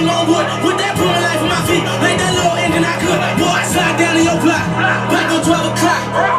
longboard with that boom life on my feet. Like that little engine I could. Boy, I slide down in your block. Back on 12 o'clock.